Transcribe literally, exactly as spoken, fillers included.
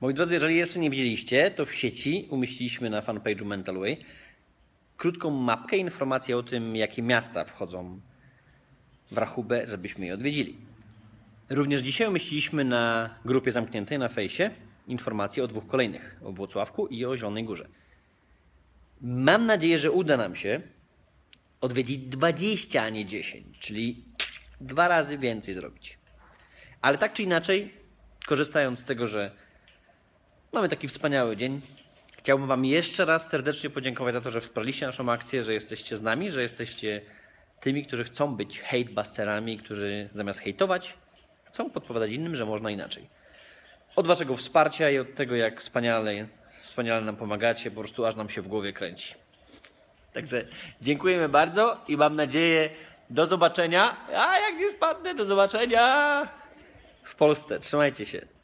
Moi drodzy, jeżeli jeszcze nie widzieliście, to w sieci umieściliśmy na fanpage'u Mental Way krótką mapkę, informację o tym, jakie miasta wchodzą w rachubę, żebyśmy je odwiedzili. Również dzisiaj umieściliśmy na grupie zamkniętej na fejsie informacje o dwóch kolejnych, o Włocławku i o Zielonej Górze. Mam nadzieję, że uda nam się odwiedzić dwadzieścia, a nie dziesięć, czyli dwa razy więcej zrobić. Ale tak czy inaczej, korzystając z tego, że mamy taki wspaniały dzień, chciałbym Wam jeszcze raz serdecznie podziękować za to, że wsparliście naszą akcję, że jesteście z nami, że jesteście tymi, którzy chcą być hejtbusterami, którzy zamiast hejtować, chcą podpowiadać innym, że można inaczej. Od Waszego wsparcia i od tego, jak wspaniale, wspaniale nam pomagacie, po prostu aż nam się w głowie kręci. Także dziękujemy bardzo i mam nadzieję do zobaczenia, a jak nie spadnę, do zobaczenia w Polsce. Trzymajcie się.